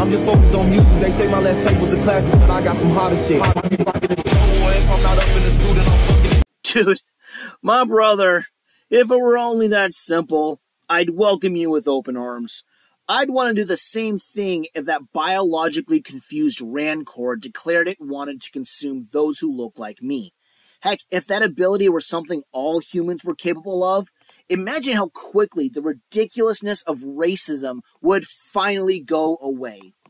I'm just focused on music. They say my last tape was a classic, but I got some hotter shit. If I'm not up in the studio, I'm fucking. Dude, my brother, if it were only that simple, I'd welcome you with open arms. I'd want to do the same thing if that biologically confused rancor declared it wanted to consume those who look like me. Heck, if that ability were something all humans were capable of, imagine how quickly the ridiculousness of racism would finally go away.